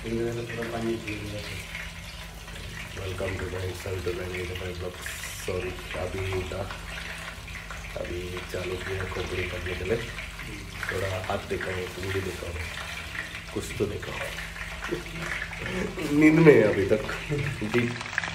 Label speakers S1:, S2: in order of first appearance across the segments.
S1: Welcome to my son to my blog. Sorry अभी चालू किया खोपड़ी करने के लिए। थोड़ा हाथ दिखाओ, उंगली दिखाओ, कुछ तो दिखाओ। नींद में है अभी तक। जी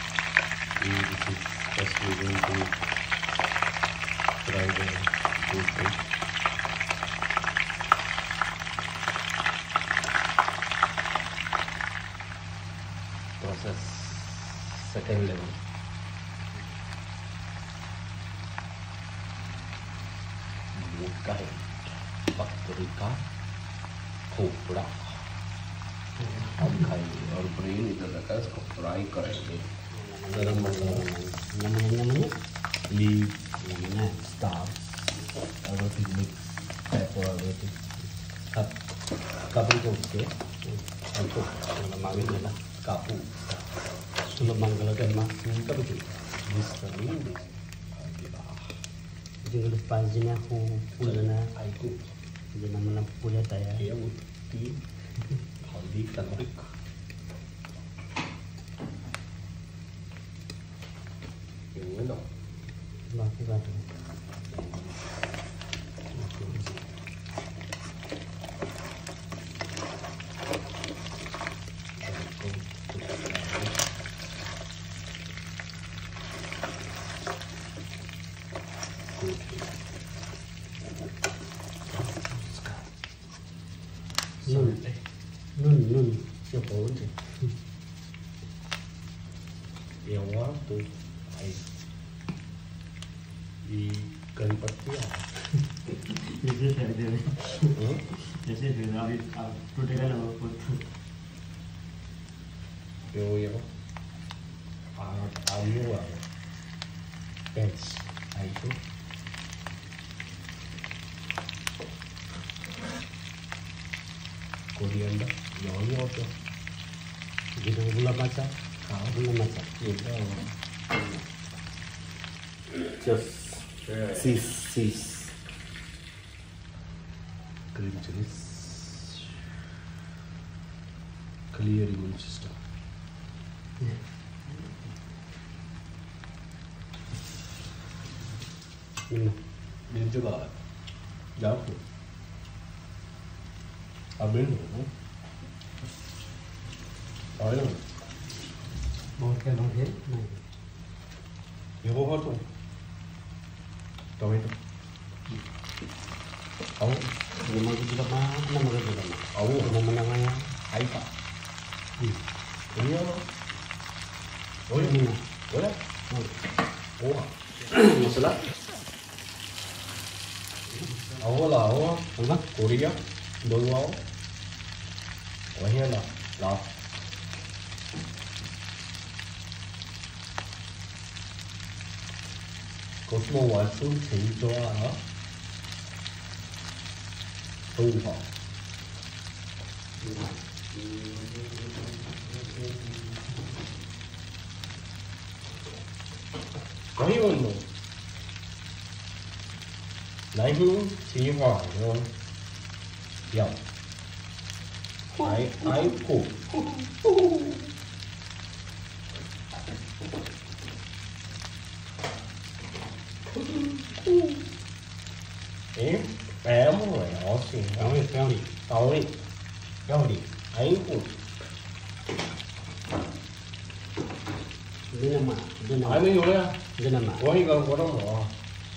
S1: प्रोसेस सेकेंड लेवल। का है बकरी का खोपड़ा हम खाएंगे और ब्रेन इधर रखा है, इसको फ्राई करेंगे। Garam masala, leave, star, everything mix, pepper, everything. Kapur ko ke, aku mami nila kapur. Sulam mangala kan mas, kapur ko. This kami this. Jadi pasnya aku pulana, aku jadi mana punya saya. Dia uti, haldi turmeric. Ini no. Lagi satu. Nun, siapa aja? Yang waktu di Ganpati ya.
S2: Jadi saya hari today kan apa?
S1: Yo, ayo lah. Pets, itu. Coriander, yo tuh. Gitu gula maca, gula maca. Just sis. Green chilies, clear immune system. Ini juga jauh. Abin, ayo.
S2: Mau ke?
S1: Yo bawa tu. Tomato. Aw,
S2: Nama kita apa?
S1: aw,
S2: Nama namanya
S1: Aika. Ini apa?
S2: Oh ini.
S1: Boleh? Oh, masalah. Awal apa? Korea, dulu awal. Wahnya lah. Có một quả xuống thì cho hả? Tu họ. Có hiểu không? Lấy hướng chỉ hòa thôi. Dòng. Ái cụ. Em rồi nó xin tao đi ấy cũng
S2: Ini nama.
S1: ai mới vô đấy
S2: Ini nama.
S1: có gì có đâu mà rồi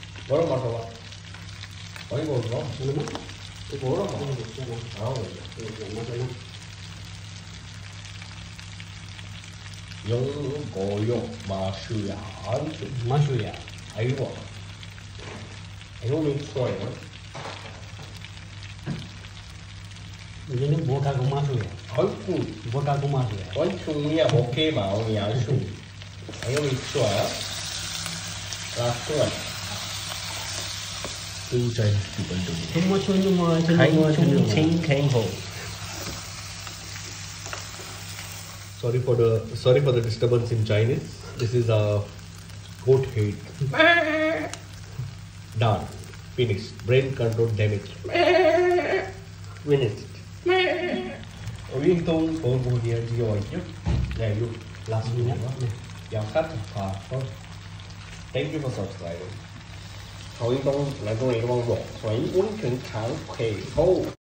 S1: có gì còn đó
S2: Ini nama.
S1: cái bố đó mà giống có用马术呀
S2: Masuk ya.
S1: ấy rồi ấy mình xoay rồi
S2: Ini bukan aku masuk ya.
S1: ấy cũng
S2: Bukan aku masuk ya.
S1: có chung nha ok mà ông nhà chung ấy mình xoay á là xoay tu chân thì vẫn được
S2: Semua cuma
S1: Khánh Khánh Hồ. Sorry for the disturbance in Chinese. This is a goat head. Done. Finished. Brain control damage. Finished. Oriental Volvo here di oggi. There you last minute. Yeah, cut part. Thank you for subscribing.
S3: 曹英东来跟我一个网水温泉长腿后。